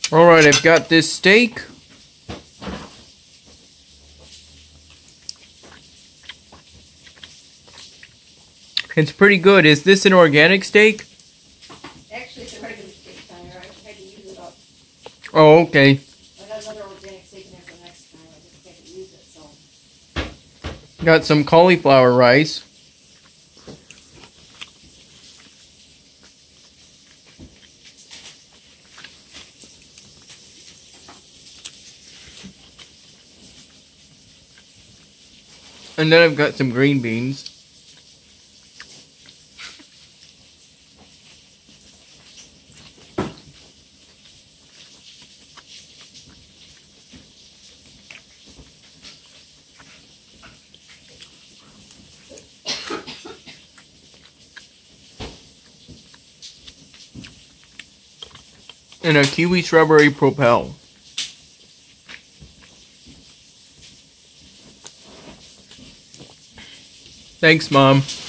Alright, I've got this steak. It's pretty good. Is this an organic steak? Actually, it's a regular steak, Tanya. I had to use it up. Oh, okay. I got another organic steak in there for next time. I just had to use it, so. Got some cauliflower rice. And then I've got some green beans. And a kiwi strawberry propel. Thanks, Mom.